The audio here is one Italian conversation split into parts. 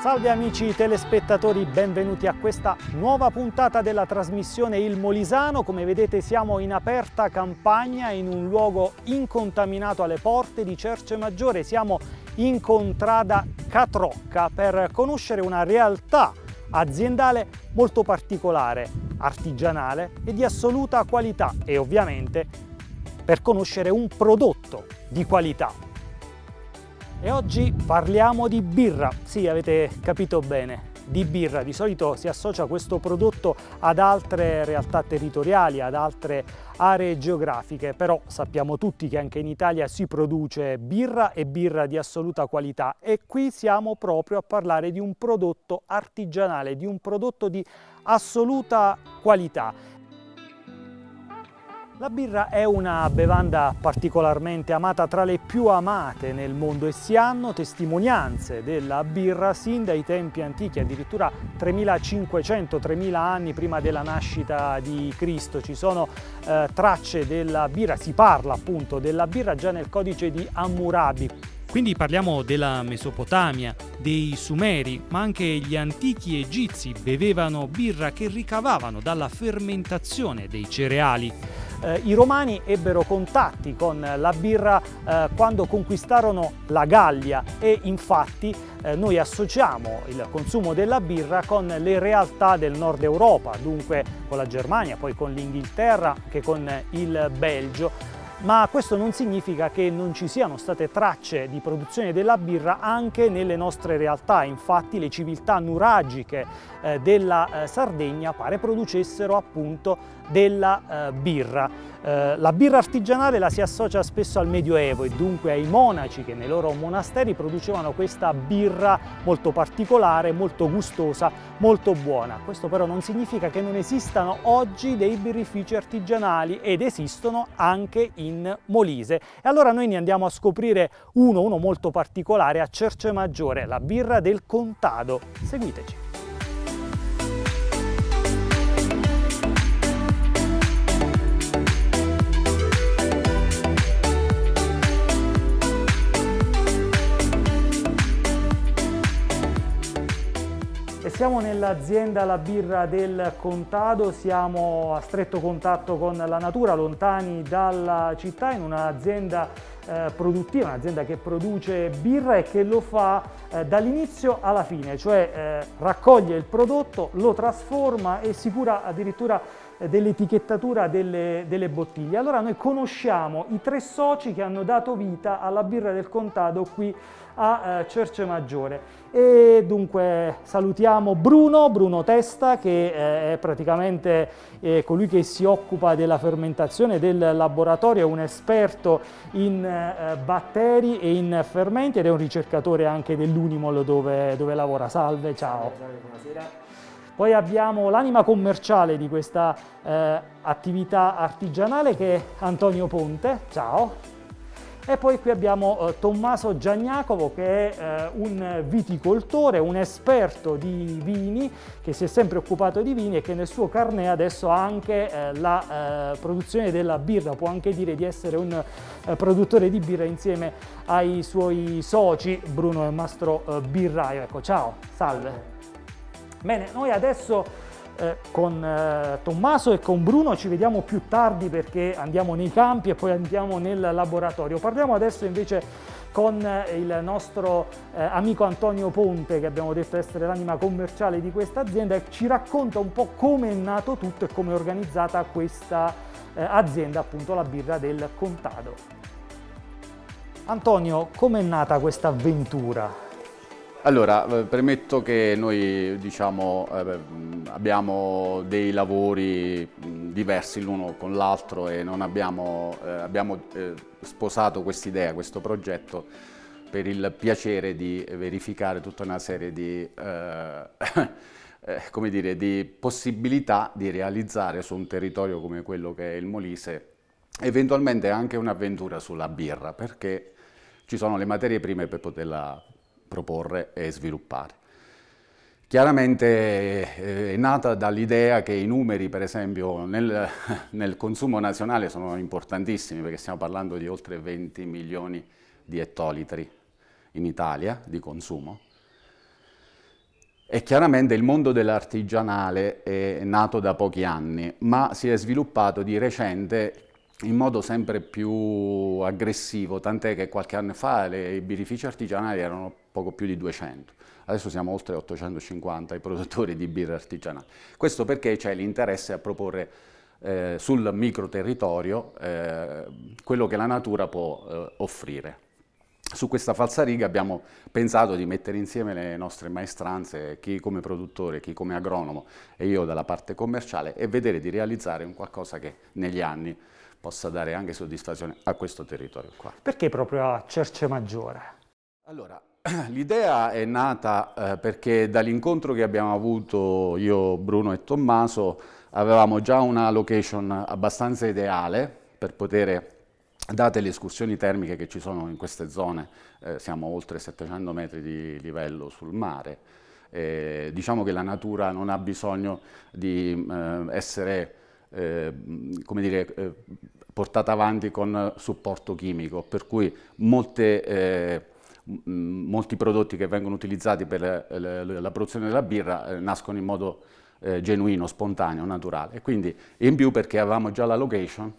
Salve amici telespettatori, benvenuti a questa nuova puntata della trasmissione Il Molisano. Come vedete siamo in aperta campagna in un luogo incontaminato alle porte di Cercemaggiore. Siamo in contrada Catrocca per conoscere una realtà aziendale molto particolare, artigianale e di assoluta qualità e ovviamente per conoscere un prodotto di qualità. E oggi parliamo di birra, sì, avete capito bene, di birra. Di solito si associa questo prodotto ad altre realtà territoriali, ad altre aree geografiche, però sappiamo tutti che anche in Italia si produce birra e birra di assoluta qualità e qui siamo proprio a parlare di un prodotto artigianale, di un prodotto di assoluta qualità. La birra è una bevanda particolarmente amata, tra le più amate nel mondo, e si hanno testimonianze della birra sin dai tempi antichi, addirittura 3500-3000 anni prima della nascita di Cristo. Ci sono tracce della birra, si parla appunto della birra già nel codice di Hammurabi. Quindi parliamo della Mesopotamia, dei Sumeri, ma anche gli antichi egizi bevevano birra che ricavavano dalla fermentazione dei cereali. I Romani ebbero contatti con la birra quando conquistarono la Gallia e infatti noi associamo il consumo della birra con le realtà del nord Europa, dunque con la Germania, poi con l'Inghilterra, anche con il Belgio. Ma questo non significa che non ci siano state tracce di produzione della birra anche nelle nostre realtà. Infatti le civiltà nuragiche della Sardegna pare producessero appunto della birra. La birra artigianale la si associa spesso al Medioevo e dunque ai monaci che nei loro monasteri producevano questa birra molto particolare, molto gustosa, molto buona. Questo però non significa che non esistano oggi dei birrifici artigianali ed esistono anche in Molise. E allora noi ne andiamo a scoprire uno molto particolare a Cercemaggiore, la birra del Contado. Seguiteci. Siamo nell'azienda La Birra del Contado, siamo a stretto contatto con la natura, lontani dalla città, in un'azienda produttiva, un'azienda che produce birra e che lo fa dall'inizio alla fine, cioè raccoglie il prodotto, lo trasforma e si cura addirittura dell'etichettatura delle bottiglie. Allora noi conosciamo i tre soci che hanno dato vita alla Birra del Contado qui a Cercemaggiore e dunque salutiamo Bruno Testa, che è praticamente colui che si occupa della fermentazione del laboratorio, è un esperto in batteri e in fermenti ed è un ricercatore anche dell'Unimol dove lavora. Salve, ciao. Buonasera. Poi abbiamo l'anima commerciale di questa attività artigianale che è Antonio Ponte, ciao. E poi qui abbiamo Tommaso Giagnacovo, che è un viticoltore, un esperto di vini, che si è sempre occupato di vini e che nel suo carnet adesso ha anche la produzione della birra, può anche dire di essere un produttore di birra insieme ai suoi soci. Bruno è un mastro birraio, ecco, ciao, salve. Bene, noi adesso con Tommaso e con Bruno ci vediamo più tardi perché andiamo nei campi e poi andiamo nel laboratorio. Parliamo adesso invece con il nostro amico Antonio Ponte, che abbiamo detto essere l'anima commerciale di questa azienda, e ci racconta un po' come è nato tutto e come è organizzata questa azienda, appunto la Birra del Contado. Antonio, come è nata questa avventura? Allora, premetto che noi abbiamo dei lavori diversi l'uno con l'altro e non abbiamo sposato quest'idea, questo progetto, per il piacere di verificare tutta una serie di, come dire, di possibilità di realizzare su un territorio come quello che è il Molise eventualmente anche un'avventura sulla birra, perché ci sono le materie prime per poterla proporre e sviluppare. Chiaramente è nata dall'idea che i numeri, per esempio, nel consumo nazionale sono importantissimi, perché stiamo parlando di oltre 20 milioni di ettolitri in Italia di consumo, E chiaramente il mondo dell'artigianale è nato da pochi anni, ma si è sviluppato di recente in modo sempre più aggressivo, tant'è che qualche anno fa i birrifici artigianali erano poco più di 200. Adesso siamo oltre 850 i produttori di birra artigianali. Questo perché c'è l'interesse a proporre sul micro territorio quello che la natura può offrire. Su questa falsariga abbiamo pensato di mettere insieme le nostre maestranze, chi come produttore, chi come agronomo e io dalla parte commerciale, e vedere di realizzare un qualcosa che negli anni possa dare anche soddisfazione a questo territorio qua. Perché proprio a Cercemaggiore? Allora, l'idea è nata perché dall'incontro che abbiamo avuto io, Bruno e Tommaso, avevamo già una location abbastanza ideale per poter, date le escursioni termiche che ci sono in queste zone, siamo oltre 700 metri di livello sul mare, diciamo che la natura non ha bisogno di essere come dire, portata avanti con supporto chimico, per cui molti prodotti che vengono utilizzati per la produzione della birra nascono in modo genuino, spontaneo, naturale. E quindi in più perché avevamo già la location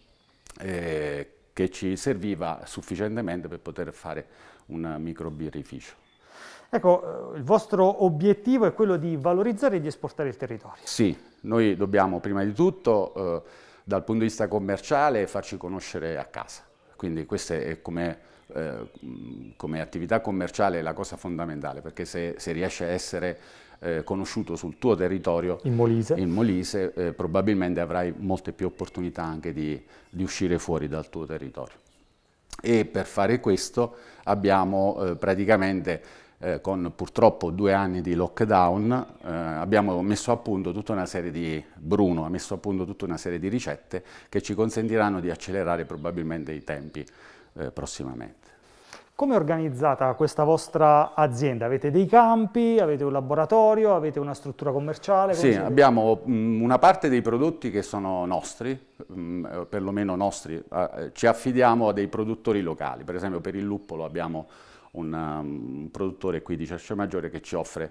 che ci serviva sufficientemente per poter fare un micro birrificio. Ecco, il vostro obiettivo è quello di valorizzare e di esportare il territorio. Sì, noi dobbiamo prima di tutto, dal punto di vista commerciale, farci conoscere a casa. Quindi questa è come attività commerciale la cosa fondamentale, perché se riesci a essere conosciuto sul tuo territorio, in Molise, probabilmente avrai molte più opportunità anche di uscire fuori dal tuo territorio. E per fare questo abbiamo praticamente, con purtroppo 2 anni di lockdown, abbiamo messo a punto tutta una serie Bruno ha messo a punto tutta una serie di ricette che ci consentiranno di accelerare probabilmente i tempi prossimamente. Come è organizzata questa vostra azienda? Avete dei campi, avete un laboratorio, avete una struttura commerciale? Sì, abbiamo una parte dei prodotti che sono nostri, perlomeno nostri, ci affidiamo a dei produttori locali. Per esempio per il luppolo abbiamo un produttore qui di Cercemaggiore che ci offre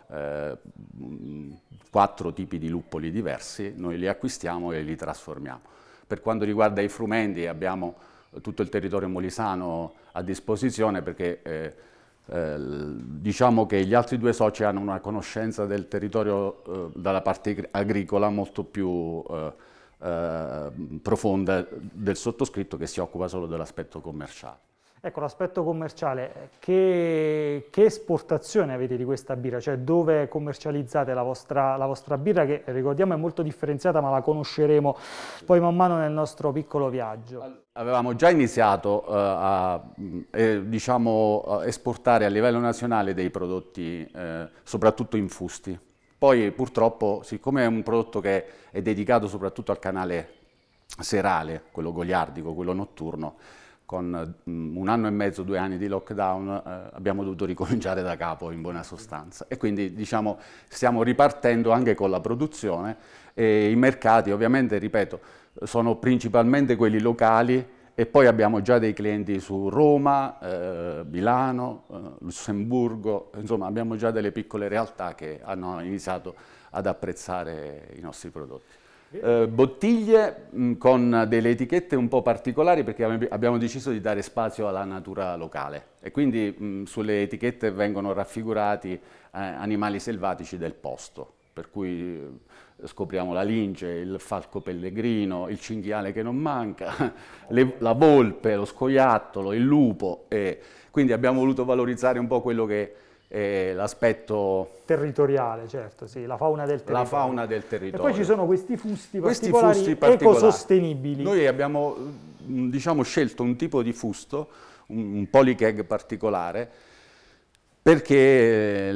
4 tipi di luppoli diversi, noi li acquistiamo e li trasformiamo. Per quanto riguarda i frumenti abbiamo tutto il territorio molisano a disposizione, perché diciamo che gli altri 2 soci hanno una conoscenza del territorio dalla parte agricola molto più profonda del sottoscritto, che si occupa solo dell'aspetto commerciale. Ecco, l'aspetto commerciale, che esportazione avete di questa birra? Cioè dove commercializzate la vostra birra, che ricordiamo è molto differenziata, ma la conosceremo poi man mano nel nostro piccolo viaggio. Avevamo già iniziato a esportare a livello nazionale dei prodotti, soprattutto infusti. Poi purtroppo, siccome è un prodotto che è dedicato soprattutto al canale serale, quello goliardico, quello notturno, con 1 anno e mezzo, 2 anni di lockdown, abbiamo dovuto ricominciare da capo in buona sostanza, e quindi diciamo stiamo ripartendo anche con la produzione, e i mercati ovviamente, ripeto, sono principalmente quelli locali, e poi abbiamo già dei clienti su Roma, Milano, Lussemburgo, insomma abbiamo già delle piccole realtà che hanno iniziato ad apprezzare i nostri prodotti. Bottiglie con delle etichette un po' particolari, perché abbiamo deciso di dare spazio alla natura locale, e quindi sulle etichette vengono raffigurati animali selvatici del posto, per cui scopriamo la lince, il falco pellegrino, il cinghiale che non manca, la volpe, lo scoiattolo, il lupo, e quindi abbiamo voluto valorizzare un po' quello che l'aspetto territoriale, certo, sì, la fauna del territorio. La fauna del territorio. E poi ci sono questi fusti particolari ecosostenibili. Noi abbiamo, diciamo, scelto un tipo di fusto, un polycag particolare, perché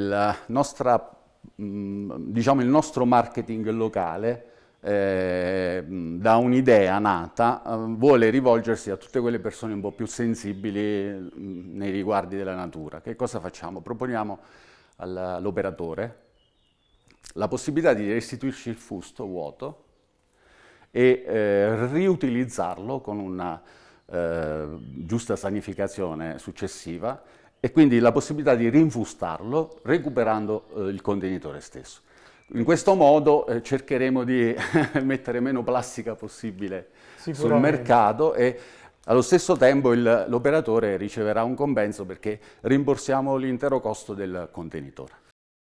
diciamo, il nostro marketing locale, da un'idea nata, vuole rivolgersi a tutte quelle persone un po' più sensibili nei riguardi della natura. Che cosa facciamo? Proponiamo all'operatore la possibilità di restituirci il fusto vuoto e riutilizzarlo con una giusta sanificazione successiva, e quindi la possibilità di rinfustarlo recuperando il contenitore stesso. In questo modo cercheremo di mettere meno plastica possibile sul mercato e allo stesso tempo l'operatore riceverà un compenso perché rimborsiamo l'intero costo del contenitore.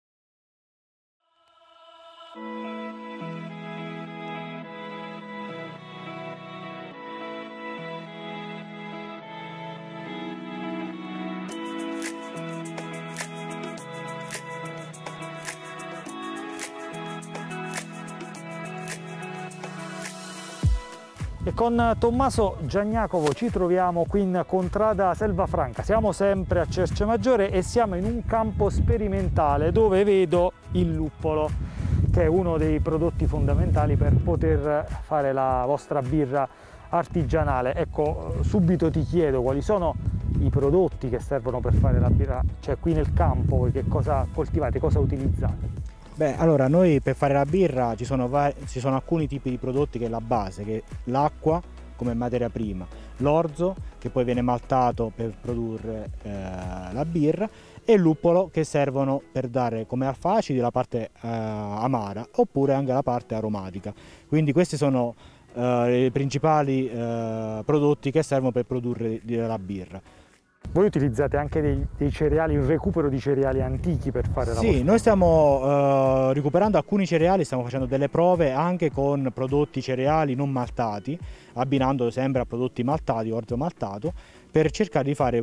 E con Tommaso Giagnacovo ci troviamo qui in contrada Selvafranca. Siamo sempre a Cercemaggiore e siamo in un campo sperimentale dove vedo il luppolo, che è uno dei prodotti fondamentali per poter fare la vostra birra artigianale. Ecco, subito ti chiedo quali sono i prodotti che servono per fare la birra, cioè qui nel campo voi che cosa coltivate, cosa utilizzate? Beh, allora noi per fare la birra ci sono alcuni tipi di prodotti che è la base, che è l'acqua come materia prima, l'orzo che poi viene maltato per produrre la birra e il luppolo che servono per dare come alfacidi la parte amara oppure anche la parte aromatica. Quindi questi sono i principali prodotti che servono per produrre la birra. Voi utilizzate anche dei cereali, il recupero di cereali antichi per fare la vostra? Sì, noi stiamo recuperando alcuni cereali, stiamo facendo delle prove anche con prodotti cereali non maltati, abbinando sempre a prodotti maltati, orzo maltato, per cercare di fare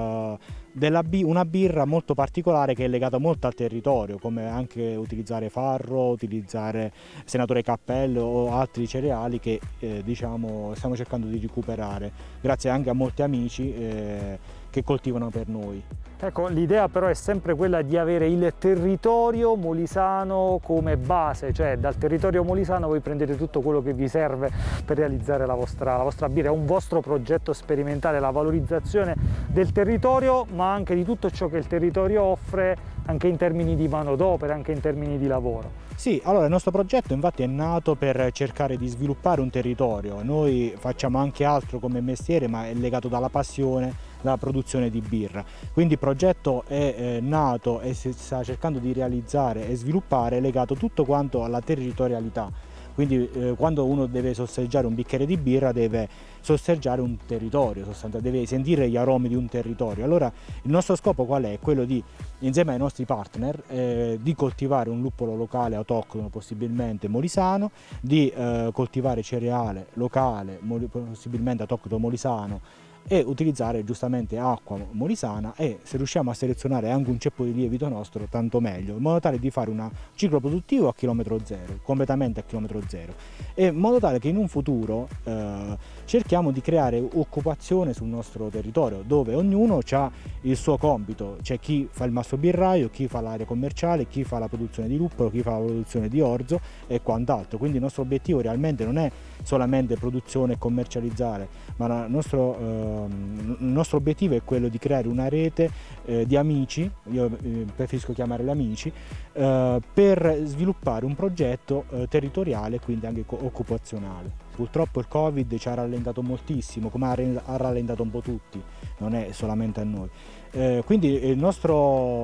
una birra molto particolare che è legata molto al territorio, come anche utilizzare farro, utilizzare senatore cappello o altri cereali che diciamo stiamo cercando di recuperare, grazie anche a molti amici che coltivano per noi. Ecco, l'idea però è sempre quella di avere il territorio molisano come base, cioè dal territorio molisano voi prendete tutto quello che vi serve per realizzare la vostra birra. È un vostro progetto sperimentale, la valorizzazione del territorio, ma anche di tutto ciò che il territorio offre, anche in termini di manodopera, anche in termini di lavoro. Sì, allora il nostro progetto infatti è nato per cercare di sviluppare un territorio. Noi facciamo anche altro come mestiere, ma è legato dalla passione, dalla produzione di birra. Quindi il progetto è nato e si sta cercando di realizzare e sviluppare legato tutto quanto alla territorialità. Quindi quando uno deve sorseggiare un bicchiere di birra deve sorseggiare un territorio, deve sentire gli aromi di un territorio. Allora il nostro scopo qual è? Quello di, insieme ai nostri partner, di coltivare un luppolo locale autoctono, possibilmente molisano, di coltivare cereale locale, possibilmente autoctono molisano, e utilizzare giustamente acqua molisana e se riusciamo a selezionare anche un ceppo di lievito nostro tanto meglio, in modo tale di fare un ciclo produttivo a chilometro zero, completamente a chilometro zero, e in modo tale che in un futuro cerchiamo di creare occupazione sul nostro territorio dove ognuno ha il suo compito, c'è chi fa il mastrobirraio, chi fa l'area commerciale, chi fa la produzione di luppolo, chi fa la produzione di orzo e quant'altro. Quindi il nostro obiettivo realmente non è solamente produzione e commercializzare, ma il nostro obiettivo è quello di creare una rete di amici, io preferisco chiamarli amici, per sviluppare un progetto territoriale e quindi anche occupazionale. Purtroppo il Covid ci ha rallentato moltissimo, come ha rallentato un po' tutti, non è solamente a noi. Quindi il nostro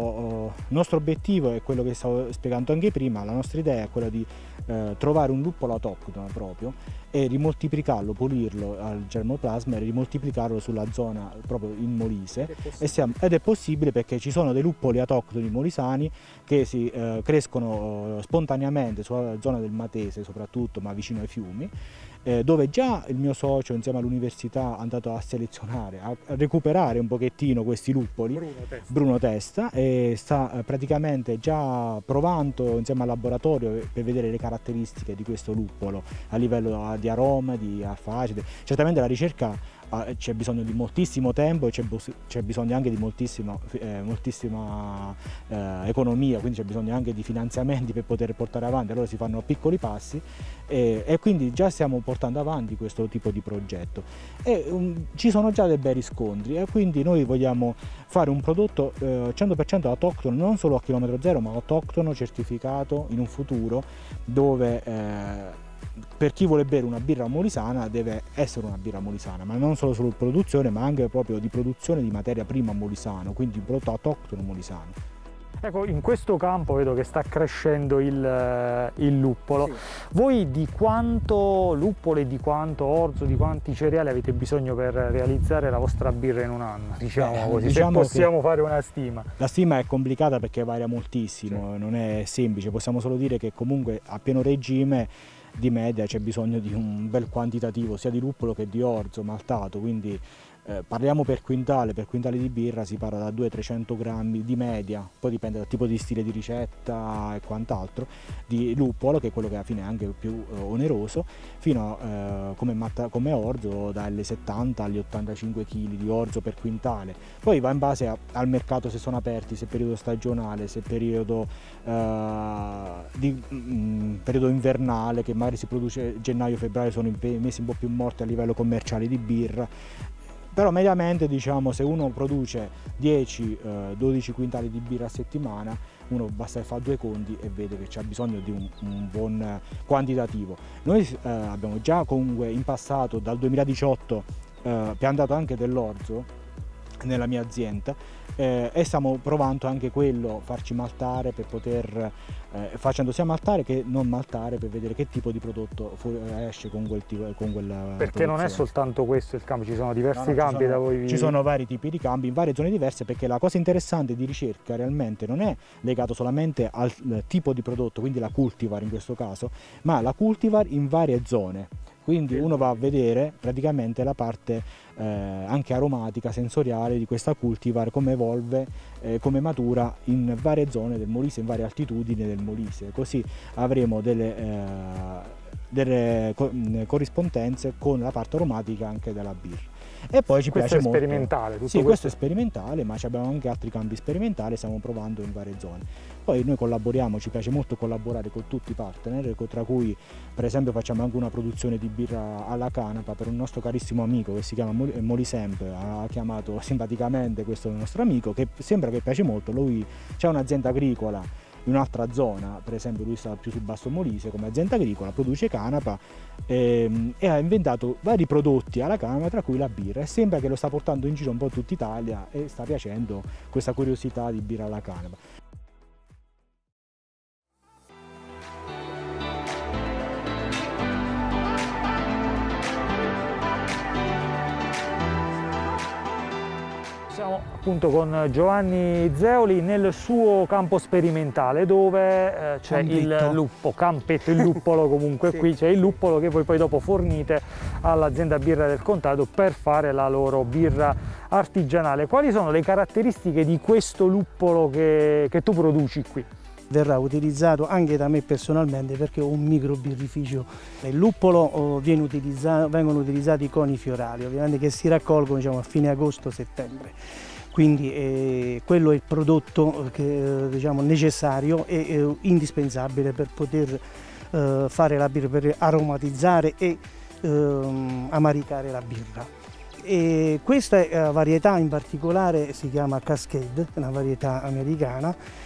obiettivo è quello che stavo spiegando anche prima, la nostra idea è quella di trovare un luppolo autoctono proprio e rimoltiplicarlo, pulirlo al germoplasma e rimoltiplicarlo sulla zona proprio in Molise, ed è possibile perché ci sono dei luppoli autoctoni molisani che si crescono spontaneamente sulla zona del Matese soprattutto, ma vicino ai fiumi, dove già il mio socio insieme all'università è andato a selezionare, a recuperare un pochettino questi luppoli, Bruno Testa, e sta praticamente già provando insieme al laboratorio per vedere le caratteristiche di questo luppolo a livello di aroma, di alfacide. Certamente la ricerca c'è bisogno di moltissimo tempo e c'è bisogno anche di moltissima economia, quindi c'è bisogno anche di finanziamenti per poter portare avanti, allora si fanno piccoli passi e quindi già stiamo portando avanti questo tipo di progetto e ci sono già dei bei riscontri e quindi noi vogliamo fare un prodotto 100% autoctono, non solo a chilometro zero ma autoctono certificato in un futuro dove per chi vuole bere una birra molisana deve essere una birra molisana, ma non solo sulla produzione, ma anche proprio di produzione di materia prima molisano, quindi prodotto autoctono molisano. Ecco, in questo campo vedo che sta crescendo il luppolo. Sì. Voi di quanto luppolo e di quanto orzo, di quanti cereali avete bisogno per realizzare la vostra birra in un anno? Diciamo così, diciamo, se possiamo fare una stima. La stima è complicata perché varia moltissimo, sì. Non è semplice, possiamo solo dire che comunque a pieno regime di media c'è bisogno di un bel quantitativo sia di luppolo che di orzo maltato, quindi parliamo per quintale di birra si parla da 200-300 grammi di media, poi dipende dal tipo di stile di ricetta e quant'altro, di luppolo, che è quello che alla fine è anche più oneroso, fino a come orzo dagli 70 agli 85 kg di orzo per quintale. Poi va in base al mercato, se sono aperti, se è periodo stagionale, se è periodo invernale, che magari si produce gennaio-febbraio, sono i mesi un po' più morti a livello commerciale di birra. Però mediamente, diciamo, se uno produce 10-12 quintali di birra a settimana, uno basta che fa due conti e vede che c'è bisogno di un buon quantitativo. Noi abbiamo già comunque in passato, dal 2018, piantato anche dell'orzo nella mia azienda e stiamo provando anche quello, farci maltare per poter, facendo sia maltare che non maltare, per vedere che tipo di prodotto esce con quella perché non è soltanto questo il campo, ci sono diversi campi da voi. Ci sono vari tipi di campi in varie zone diverse, perché la cosa interessante di ricerca realmente non è legato solamente al tipo di prodotto, quindi la cultivar in questo caso, ma la cultivar in varie zone. Quindi uno va a vedere praticamente la parte anche aromatica, sensoriale di questa cultivar, come evolve, come matura in varie zone del Molise, in varie altitudini del Molise. Così avremo delle corrispondenze con la parte aromatica anche della birra. E poi ci piace molto. Questo è sperimentale? Sì, questo è sperimentale, ma abbiamo anche altri campi sperimentali, stiamo provando in varie zone. Poi noi collaboriamo, ci piace molto collaborare con tutti i partner, tra cui per esempio facciamo anche una produzione di birra alla canapa per un nostro carissimo amico che si chiama Molisemp, ha chiamato simpaticamente questo nostro amico, che sembra che piace molto. Lui c'è un'azienda agricola in un'altra zona, per esempio lui sta più sul Basso Molise come azienda agricola, produce canapa e ha inventato vari prodotti alla canapa, tra cui la birra, e sembra che lo sta portando in giro un po' tutta Italia e sta piacendo questa curiosità di birra alla canapa. Siamo appunto con Giovanni Zeoli nel suo campo sperimentale dove c'è il campetto, il luppolo comunque. Sì. Qui c'è il luppolo che voi poi dopo fornite all'azienda birra del contado per fare la loro birra artigianale. Quali sono le caratteristiche di questo luppolo che tu produci qui? Verrà utilizzato anche da me personalmente perché ho un micro birrificio. Il luppolo vengono utilizzati i coni fiorali, ovviamente, che si raccolgono, diciamo, a fine agosto-settembre. Quindi quello è il prodotto che, diciamo, necessario e indispensabile per poter fare la birra, per aromatizzare e amaricare la birra. E questa varietà in particolare si chiama Cascade, una varietà americana.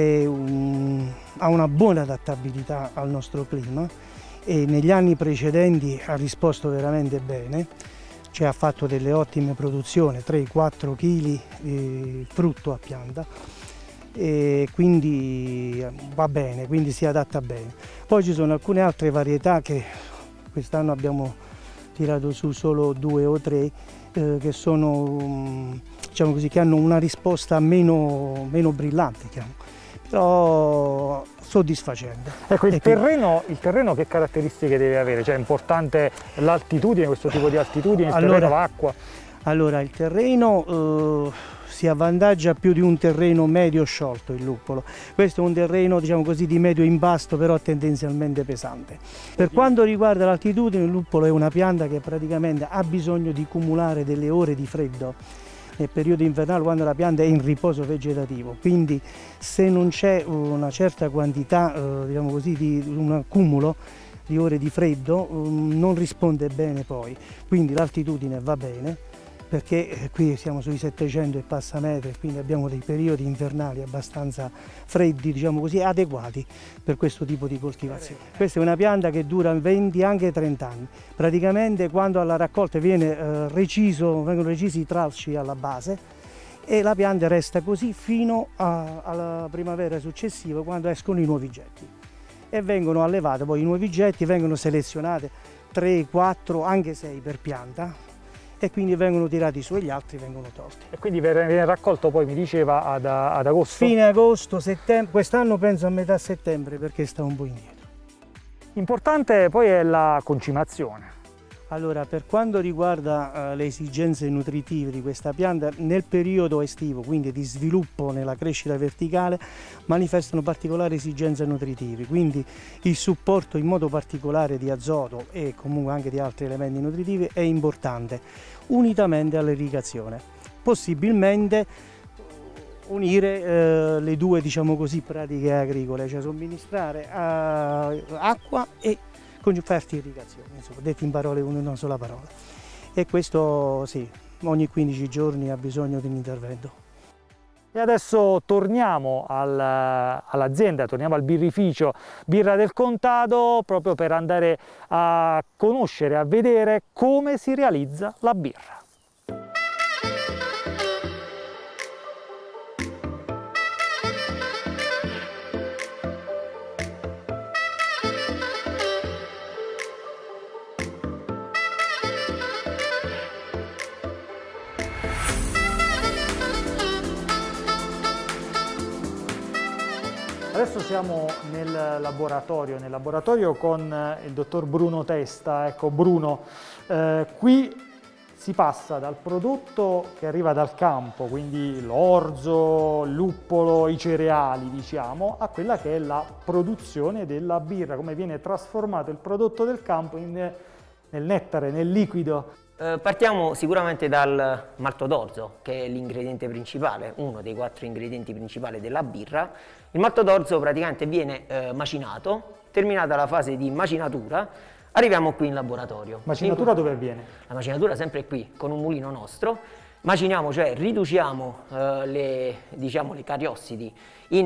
Ha una buona adattabilità al nostro clima e negli anni precedenti ha risposto veramente bene, cioè ha fatto delle ottime produzioni, 3-4 kg di frutto a pianta, e quindi va bene, quindi si adatta bene. Poi ci sono alcune altre varietà che quest'anno abbiamo tirato su solo 2 o 3 che sono, diciamo così, che hanno una risposta meno brillante, diciamo, però soddisfacente. Ecco, il terreno che caratteristiche deve avere? Cioè è importante l'altitudine, questo tipo di altitudine, il terreno, l'acqua? Allora, il terreno si avvantaggia più di un terreno medio sciolto, il luppolo. Questo è un terreno, diciamo così, di medio impasto, però tendenzialmente pesante. Per quanto riguarda l'altitudine, il luppolo è una pianta che praticamente ha bisogno di cumulare delle ore di freddo nel periodo invernale, quando la pianta è in riposo vegetativo, quindi se non c'è una certa quantità, diciamo così, di un accumulo di ore di freddo, non risponde bene poi. Quindi l'altitudine va bene, perché qui siamo sui 700 e passa metri, quindi abbiamo dei periodi invernali abbastanza freddi, diciamo così, adeguati per questo tipo di coltivazione. Questa è una pianta che dura 20, anche 30 anni. Praticamente quando alla raccolta vengono recisi i tralci alla base e la pianta resta così fino alla primavera successiva, quando escono i nuovi getti. E vengono allevate poi i nuovi getti, vengono selezionate 3, 4, anche 6 per pianta, e quindi vengono tirati su e gli altri vengono tolti. E quindi viene raccolto poi, mi diceva, ad agosto? Fine agosto, settembre, quest'anno penso a metà settembre perché sta un po' indietro. Importante poi è la concimazione. Allora, per quanto riguarda le esigenze nutritive di questa pianta, nel periodo estivo, quindi di sviluppo nella crescita verticale, manifestano particolari esigenze nutritive, quindi il supporto in modo particolare di azoto e comunque anche di altri elementi nutritivi è importante, unitamente all'irrigazione. Possibilmente unire le due, diciamo così, pratiche agricole, cioè somministrare acqua e con fertilizazione, insomma, detti in parole una sola parola. E questo sì, ogni 15 giorni ha bisogno di un intervento. E adesso torniamo all'azienda, torniamo al birrificio Birra del Contado, proprio per andare a conoscere, a vedere come si realizza la birra. Adesso siamo nel laboratorio con il dottor Bruno Testa. Ecco Bruno, qui si passa dal prodotto che arriva dal campo, quindi l'orzo, il luppolo, i cereali diciamo, a quella che è la produzione della birra, come viene trasformato il prodotto del campo nel nettare, nel liquido. Partiamo sicuramente dal malto d'orzo, che è l'ingrediente principale, uno dei 4 ingredienti principali della birra. Il malto d'orzo praticamente viene macinato, terminata la fase di macinatura, arriviamo qui in laboratorio. Macinatura dove avviene? La macinatura sempre qui, con un mulino nostro. Maciniamo, cioè riduciamo le cariossidi,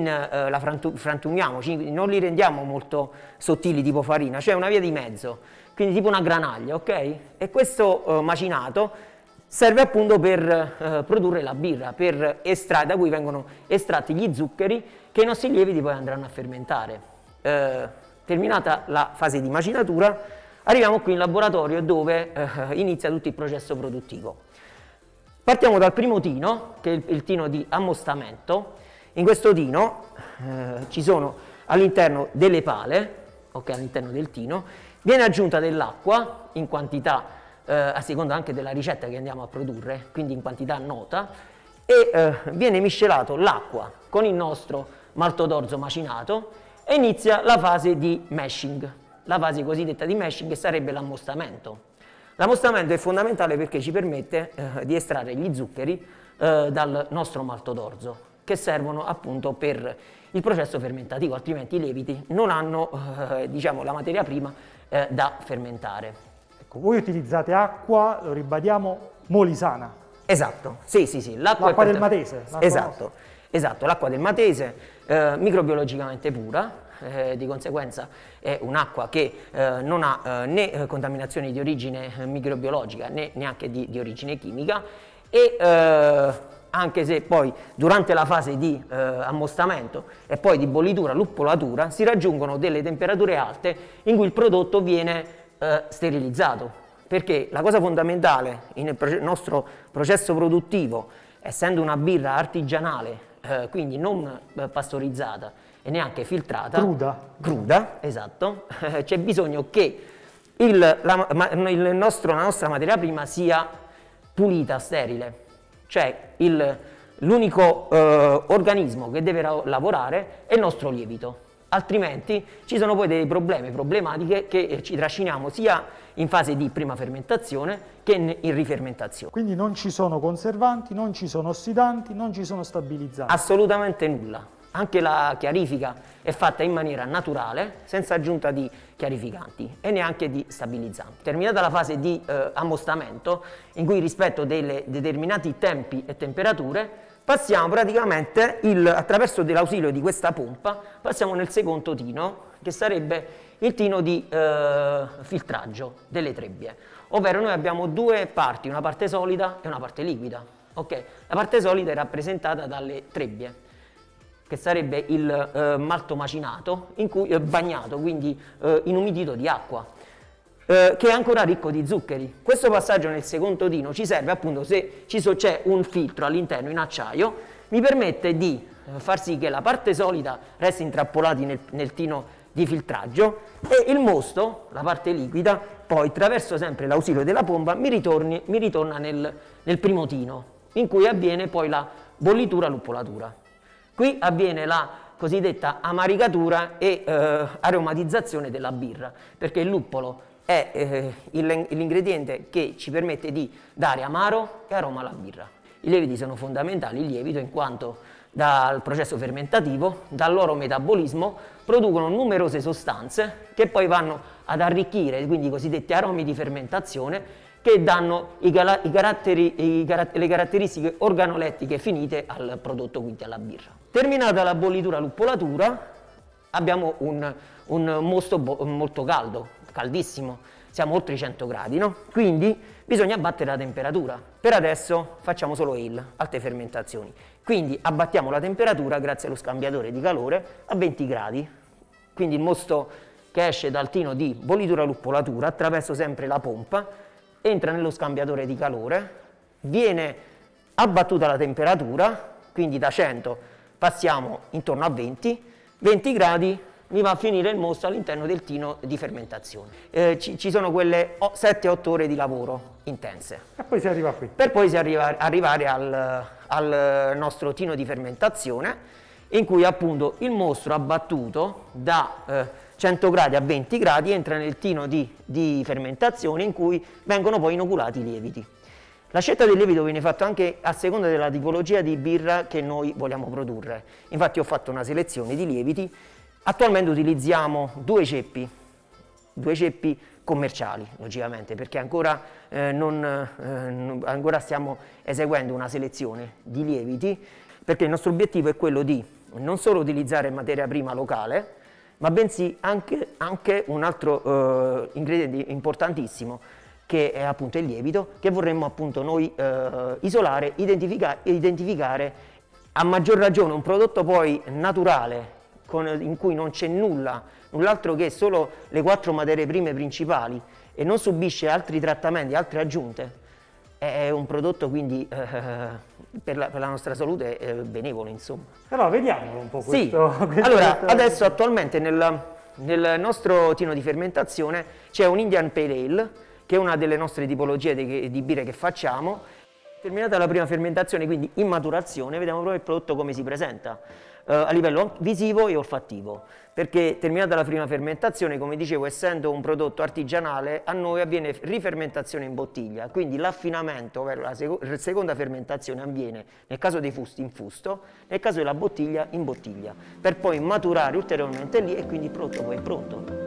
frantumiamo, non li rendiamo molto sottili tipo farina, cioè una via di mezzo. Quindi tipo una granaglia, ok? E questo macinato serve appunto per produrre la birra, da cui vengono estratti gli zuccheri che i nostri lieviti poi andranno a fermentare. Terminata la fase di macinatura, arriviamo qui in laboratorio dove inizia tutto il processo produttivo. Partiamo dal primo tino, che è il tino di ammostamento. In questo tino ci sono all'interno delle pale, ok, all'interno del tino. Viene aggiunta dell'acqua in quantità, a seconda anche della ricetta che andiamo a produrre, quindi in quantità nota, e viene miscelato l'acqua con il nostro malto d'orzo macinato e inizia la fase di mashing, la fase cosiddetta di mashing, che sarebbe l'ammostamento. L'ammostamento è fondamentale perché ci permette di estrarre gli zuccheri dal nostro malto d'orzo, che servono appunto per il processo fermentativo, altrimenti i lieviti non hanno diciamo, la materia prima da fermentare. Ecco, voi utilizzate acqua, lo ribadiamo, molisana. Esatto, sì, l'acqua del Matese. Esatto, l'acqua del Matese, microbiologicamente pura, di conseguenza è un'acqua che non ha né contaminazioni di origine microbiologica né neanche di origine chimica e anche se poi durante la fase di ammostamento e poi di bollitura, luppolatura, si raggiungono delle temperature alte in cui il prodotto viene sterilizzato, perché la cosa fondamentale nel nostro processo produttivo, essendo una birra artigianale, quindi non pastorizzata e neanche filtrata, cruda, esatto, c'è bisogno che la nostra materia prima sia pulita, sterile. Cioè l'unico organismo che deve lavorare è il nostro lievito, altrimenti ci sono poi dei problematiche che ci trasciniamo sia in fase di prima fermentazione che in rifermentazione. Quindi non ci sono conservanti, non ci sono ossidanti, non ci sono stabilizzanti? Assolutamente nulla. Anche la chiarifica è fatta in maniera naturale, senza aggiunta di chiarificanti e neanche di stabilizzanti. Terminata la fase di ammostamento, in cui rispetto dei determinati tempi e temperature, passiamo praticamente, attraverso l'ausilio di questa pompa, passiamo nel secondo tino, che sarebbe il tino di filtraggio delle trebbie. Ovvero noi abbiamo due parti, una parte solida e una parte liquida. Okay? La parte solida è rappresentata dalle trebbie, che sarebbe il malto macinato, bagnato, quindi inumidito di acqua, che è ancora ricco di zuccheri. Questo passaggio nel secondo tino ci serve appunto, se c'è un filtro all'interno in acciaio, mi permette di far sì che la parte solida resti intrappolata nel tino di filtraggio e il mosto, la parte liquida, poi attraverso sempre l'ausilio della pompa mi ritorna nel primo tino, in cui avviene poi la bollitura-luppolatura. Qui avviene la cosiddetta amaricatura e aromatizzazione della birra, perché il luppolo è l'ingrediente che ci permette di dare amaro e aroma alla birra. I lieviti sono fondamentali, il lievito, in quanto dal processo fermentativo, dal loro metabolismo, producono numerose sostanze che poi vanno ad arricchire, quindi i cosiddetti aromi di fermentazione, che danno le caratteristiche organolettiche finite al prodotto, quindi alla birra. Terminata la bollitura-luppolatura, abbiamo un mosto molto caldo, caldissimo, siamo oltre i 100 gradi, no? Quindi bisogna abbattere la temperatura. Per adesso facciamo solo ale, alte fermentazioni. Quindi abbattiamo la temperatura grazie allo scambiatore di calore a 20 gradi. Quindi il mosto che esce dal tino di bollitura-luppolatura, attraverso sempre la pompa, entra nello scambiatore di calore, viene abbattuta la temperatura, quindi da 100 passiamo intorno a 20 gradi, mi va a finire il mosto all'interno del tino di fermentazione. Ci sono quelle 7-8 ore di lavoro intense. E poi si arriva qui. Per poi arrivare al nostro tino di fermentazione, in cui appunto il mostro abbattuto da 100 gradi a 20 gradi entra nel tino di fermentazione, in cui vengono poi inoculati i lieviti. La scelta del lievito viene fatta anche a seconda della tipologia di birra che noi vogliamo produrre. Infatti ho fatto una selezione di lieviti. Attualmente utilizziamo due ceppi commerciali, logicamente, perché ancora stiamo eseguendo una selezione di lieviti, perché il nostro obiettivo è quello di non solo utilizzare materia prima locale, ma bensì anche un altro ingrediente importantissimo, che è appunto il lievito, che vorremmo appunto noi isolare, identificare, a maggior ragione un prodotto poi naturale, in cui non c'è null'altro che solo le 4 materie prime principali e non subisce altri trattamenti, altre aggiunte. È un prodotto quindi per la nostra salute benevolo, insomma. Allora vediamo un po' questo. Sì. Allora, adesso attualmente nel nostro tino di fermentazione c'è un Indian Pale Ale, che è una delle nostre tipologie di birre che facciamo. Terminata la prima fermentazione, quindi in maturazione, vediamo proprio il prodotto come si presenta a livello visivo e olfattivo, perché terminata la prima fermentazione, come dicevo, essendo un prodotto artigianale, a noi avviene rifermentazione in bottiglia, quindi l'affinamento, ovvero la seconda fermentazione, avviene nel caso dei fusti in fusto, nel caso della bottiglia in bottiglia, per poi maturare ulteriormente lì e quindi il prodotto poi è pronto.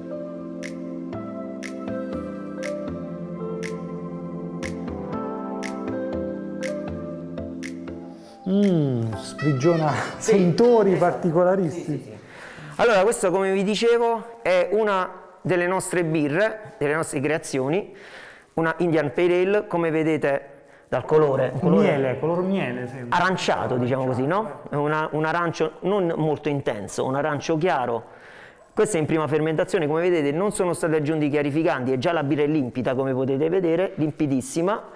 Sprigiona sentori particolaristici. Sì. Allora, questo, come vi dicevo, è una delle nostre birre, delle nostre creazioni, una Indian Pale Ale, come vedete dal color miele sembra. Aranciato, diciamo così, no? Un arancio non molto intenso, un arancio chiaro. Questa è in prima fermentazione, come vedete non sono stati aggiunti chiarificanti e già la birra è limpida, come potete vedere, limpidissima.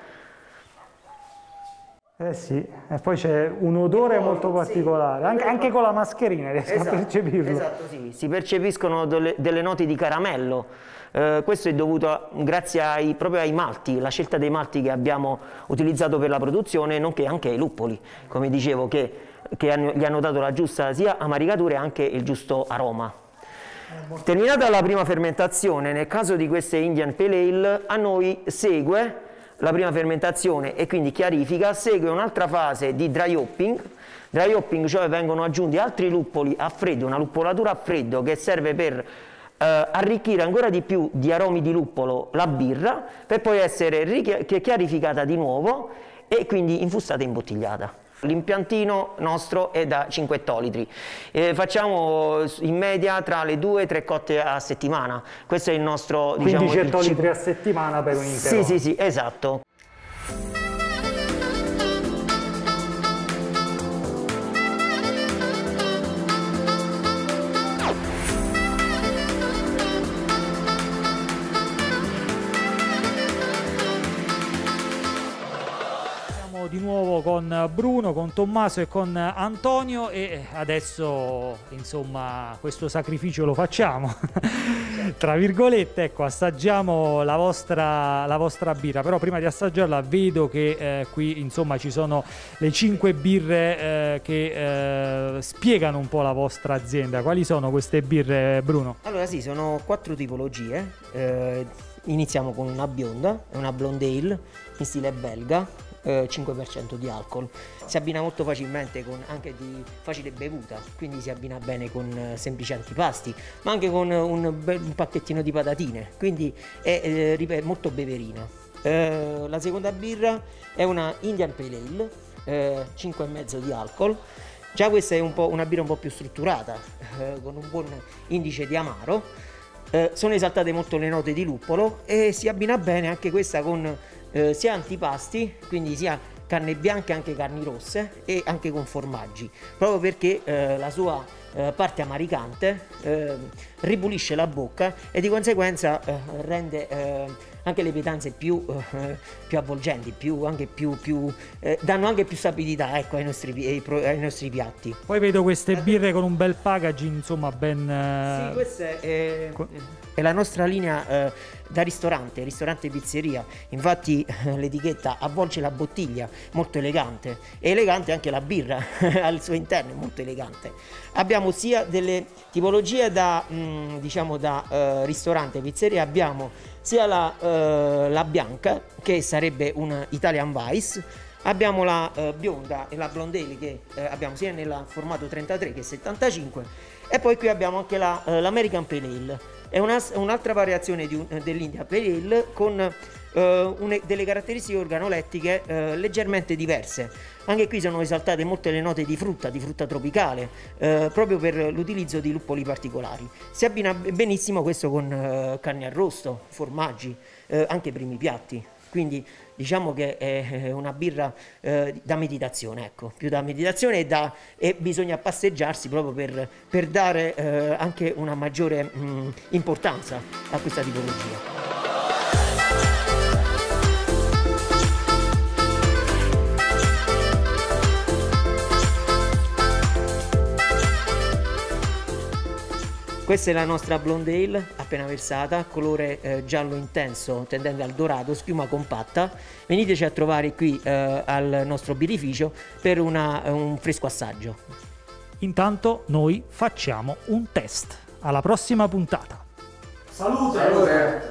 Eh sì, e poi c'è un odore molto particolare, anche con la mascherina riesco a percepirlo. Esatto, sì, si percepiscono delle note di caramello. Questo è dovuto grazie proprio ai malti, la scelta dei malti che abbiamo utilizzato per la produzione, nonché anche ai luppoli, come dicevo, che gli hanno dato la giusta sia amaricatura e anche il giusto aroma. Terminata la prima fermentazione, nel caso di queste Indian Pale Ale, a noi segue la prima fermentazione e quindi chiarifica, segue un'altra fase di dry hopping, dry hopping, cioè vengono aggiunti altri luppoli a freddo, una luppolatura a freddo che serve per arricchire ancora di più di aromi di luppolo la birra, per poi essere chiarificata di nuovo e quindi infustata e imbottigliata. L'impiantino nostro è da 5 ettolitri, facciamo in media tra le 2 e 3 cotte a settimana. Questo è il nostro, 15 ettolitri a settimana per un intero. Sì, esatto. Di nuovo con Bruno, con Tommaso e con Antonio, e adesso insomma questo sacrificio lo facciamo tra virgolette, ecco, assaggiamo la vostra birra. Però prima di assaggiarla vedo che qui insomma ci sono le 5 birre che spiegano un po' la vostra azienda. Quali sono queste birre, Bruno? Allora sì, sono 4 tipologie. Iniziamo con una bionda, è una blonde ale in stile belga, 5% di alcol, si abbina molto facilmente con anche di facile bevuta, quindi si abbina bene con semplici antipasti, ma anche con un pacchettino di patatine, quindi è molto beverina. La seconda birra è una Indian Pale Ale, 5,5 di alcol. Già questa è una birra un po' più strutturata, con un buon indice di amaro. Sono esaltate molto le note di luppolo e si abbina bene anche questa con sia antipasti, quindi sia carne bianca e anche carni rosse, e anche con formaggi, proprio perché la sua parte amaricante ripulisce la bocca e di conseguenza rende anche le pietanze più avvolgenti, danno anche più sapidità, ecco, ai nostri piatti. Poi vedo queste birre con un bel packaging, insomma ben... Sì, questa è la nostra linea da ristorante pizzeria, infatti l'etichetta avvolge la bottiglia, molto elegante, e elegante anche la birra al suo interno, è molto elegante. Abbiamo sia delle tipologie da ristorante pizzeria, abbiamo sia la bianca, che sarebbe un Italian Vice, abbiamo la bionda e la blonde ale, che abbiamo sia nel formato 33 che 75, e poi qui abbiamo anche l'American Pale Ale. È un'altra variazione dell'India Pale Ale con delle caratteristiche organolettiche leggermente diverse. Anche qui sono esaltate molte le note di frutta tropicale, proprio per l'utilizzo di luppoli particolari. Si abbina benissimo questo con carne arrosto, formaggi, anche primi piatti. Quindi diciamo che è una birra da meditazione, ecco, più da meditazione, e bisogna passeggiarsi proprio per dare anche una maggiore importanza a questa tipologia. Questa è la nostra blonde ale appena versata, colore giallo intenso tendente al dorato, schiuma compatta. Veniteci a trovare qui al nostro birrificio per un fresco assaggio. Intanto noi facciamo un test. Alla prossima puntata. Salute!